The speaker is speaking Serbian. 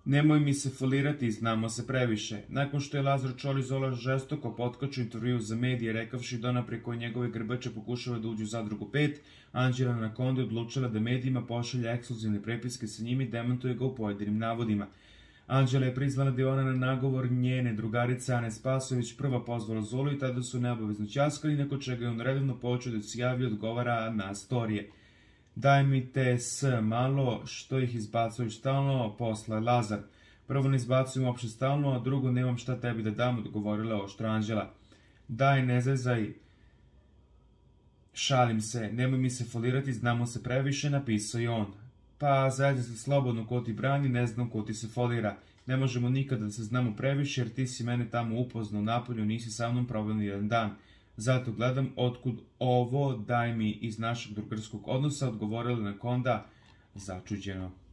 Nemoj mi se folirati, znamo se previše. Nakon što je Lazar Čolizola žestoko potkačio intervju za medije, rekavši da ona preko njegove grbače pokušava da uđe u zadrugu 5, Anđela Anakonda odlučila da medijima pošalje ekskluzivne prepiske sa njim i demantuje ga u pojedinim navodima. Anđela je priznala da je ona na nagovor njene drugarice Ane Spasović prva pozvala Zolu i tada su neobavezno ćaskali, nakon čega je on redovno počeo da se javi i odgovara na storije. Daj mi te malo, što ih izbacuju stalno, posle Lazar. Prvo ne izbacujem uopšte stalno, a drugo nemam šta tebi da dam, odgovorila oštro Anđela. Daj, ne zezaj, šalim se, nemoj mi se folirati, znamo se previše, napisao je on. Pa, zajde se slobodno, ko ti brani, ne znam ko ti se folira. Ne možemo nikada da se znamo previše, jer ti si mene tamo upoznao napolju, nisi sa mnom probao ni jedan dan. Zato gledam otkud ovo, daj mi iz našeg drugarskog odnosa, odgovorila Anakonda začuđeno.